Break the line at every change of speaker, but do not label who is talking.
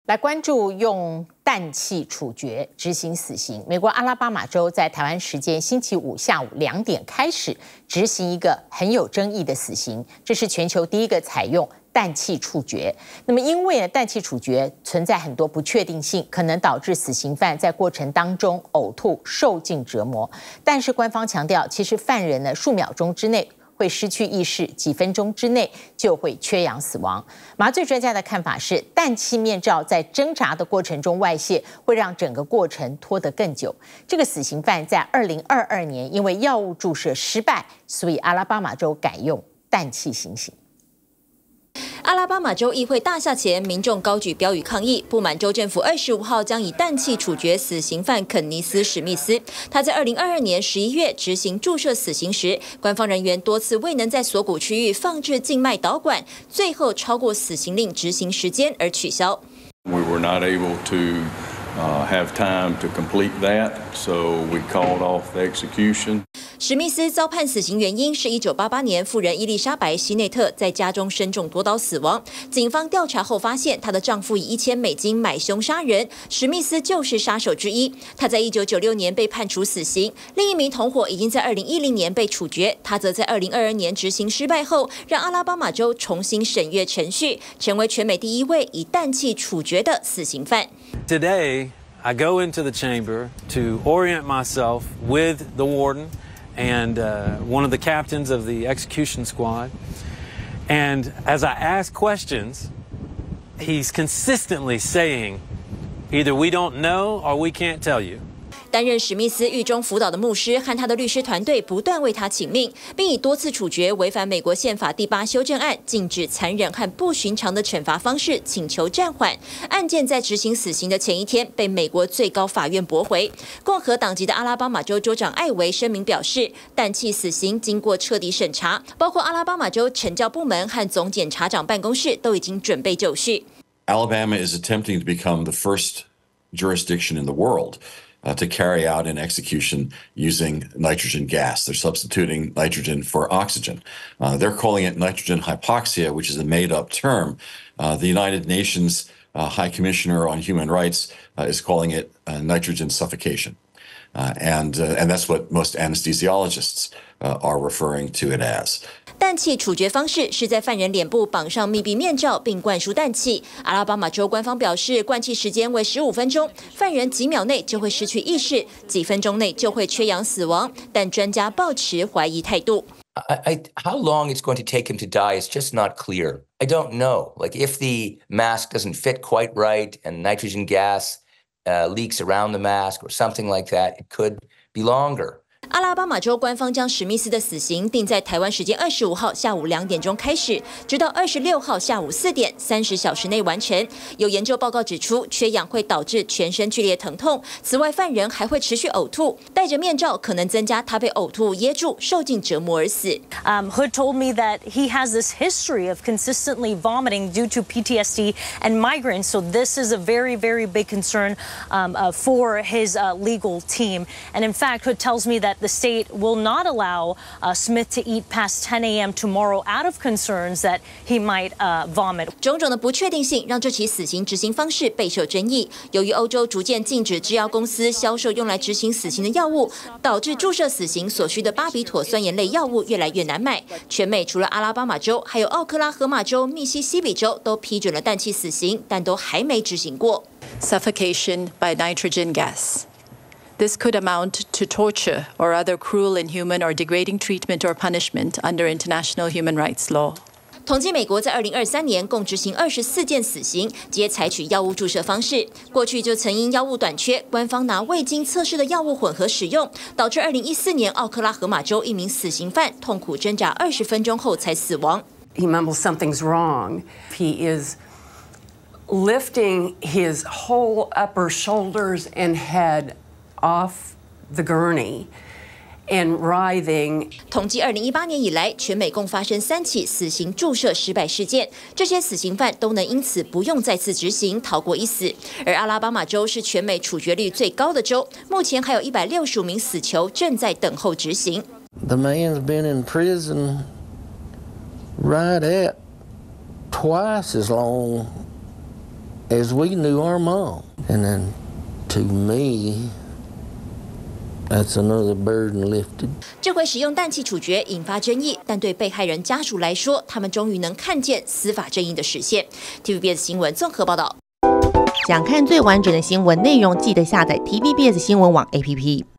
来关注用氮气处决执行死刑。美国阿拉巴马州在台湾时间星期五下午2点开始执行一个很有争议的死刑，这是全球第一个采用氮气处决。那么因为氮气处决存在很多不确定性，可能导致死刑犯在过程当中呕吐、受尽折磨。但是官方强调，其实犯人呢数秒钟之内会失去意识，几分钟之内就会缺氧死亡。麻醉专家的看法是，氮气面罩在挣扎的过程中外泄，会让整个过程拖得更久。这个死刑犯在2022年因为药物注射失败，所以阿拉巴马州改用氮气行刑。
阿拉巴马州议会大厦前，民众高举标语抗议，不满州政府25号将以氮气处决死刑犯肯尼斯·史密斯。他在2022年11月执行注射死刑时，官方人员多次未能在锁骨区域放置静脉导管，最后超过死刑令执行时间而取消。
We were not able to have time to complete that, so we called off the execution.
史密斯遭判死刑原因是1988年妇人伊丽莎白·希内特在家中身中多刀死亡。警方调查后发现，她的丈夫以$1000买凶杀人，史密斯就是杀手之一。他在1996年被判处死刑，另一名同伙已经在2010年被处决。他则在2022年执行失败后，让阿拉巴马州重新审阅程序，成为全美第一位以氮气处决的死刑犯。
Today, I go into the chamber to orient myself with the warden and one of the captains of the execution squad. And as I ask questions, he's consistently saying, either we don't know or we can't tell you.
担任史密斯狱中辅导的牧师和他的律师团队不断为他请命，并以多次处决违反美国宪法第8修正案禁止残忍和不寻常的惩罚方式请求暂缓。案件在执行死刑的前一天被美国最高法院驳回。共和党籍的阿拉巴马州州长艾维声明表示，氮气死刑经过彻底审查，包括阿拉巴马州惩教部门和总检察长办公室都已经准备就绪。
Alabama is attempting to become the first jurisdiction in the world to carry out an execution using nitrogen gas. They're substituting nitrogen for oxygen. They're calling it nitrogen hypoxia, which is a made-up term. The United Nations High Commissioner on Human Rights is calling it nitrogen suffocation. And that's what most anesthesiologists are referring to it as.
氮气处决方式是在犯人脸部绑上密闭面罩，并灌输氮气。阿拉巴马州官方表示，灌气时间为15分钟，犯人几秒内就会失去意识，几分钟内就会缺氧死亡。但专家抱持怀疑态度。
How long it's going to take him to die is just not clear. I don't know. Like if the mask doesn't fit quite right and nitrogen gas leaks around the mask or something like that, it could be longer.
阿拉巴马州官方将史密斯的死刑定在台湾时间25号下午2点钟开始，直到26号下午4点，30小时内完成。有研究报告指出，缺氧会导致全身剧烈疼痛。此外，犯人还会持续呕吐，戴着面罩可能增加他被呕吐噎住、受尽折磨而死。
Hood told me that he has this history of consistently vomiting due to PTSD and migraines, so this is a very, very big concern for his legal team. And in fact, Hood tells me that the state will not allow Smith to eat past 10 a.m. tomorrow out of concerns that he might vomit.
种种的不确定性让这起死刑执行方式备受争议。由于欧洲逐渐禁止制药公司销售用来执行死刑的药物，导致注射死刑所需的巴比妥酸盐类药物越来越难买。全美除了阿拉巴马州，还有奥克拉荷马州、密西西比州都批准了氮气死刑，但都还没执行过。
Suffocation by nitrogen gas. This could amount to torture or other cruel, inhuman, or degrading treatment or punishment under international human rights law.
统计美国在2023年共执行24件死刑，皆采取药物注射方式。过去就曾因药物短缺，官方拿未经测试的药物混合使用，导致2014年奥克拉荷马州一名死刑犯痛苦挣扎20分钟后才死亡。
He mumbles something's wrong. He is lifting his whole upper shoulders and head off the gurney and writhing.
统计2018年以来，全美共发生3起死刑注射失败事件，这些死刑犯都能因此不用再次执行，逃过一死。而阿拉巴马州是全美处决率最高的州，目前还有165名死囚正在等候执行。
The man's been in prison right at twice as long as we knew our mom. And then to me, that's another burden lifted.
这回使用氮气处决引发争议，但对被害人家属来说，他们终于能看见司法正义的实现。TVBS 新闻综合报道。
想看最完整的新闻内容，记得下载 TVBS 新闻网 APP。